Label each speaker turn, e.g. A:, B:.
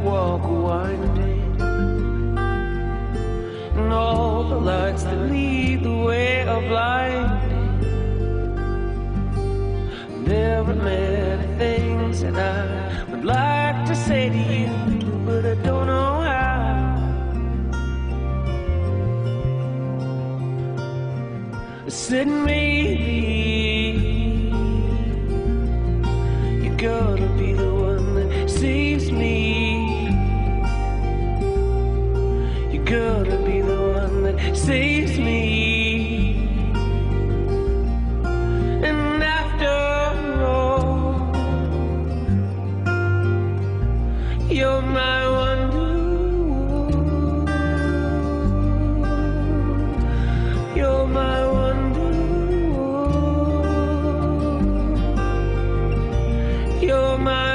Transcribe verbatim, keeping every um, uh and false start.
A: walk winding, and all the lights that lead the way are blinding. There are many things that I would like to say to you, but I don't know how. I said maybe you're gonna be the one that saves me. You're gonna be the one that saves me. And after all, you're my wonder. You're my wonder. You're my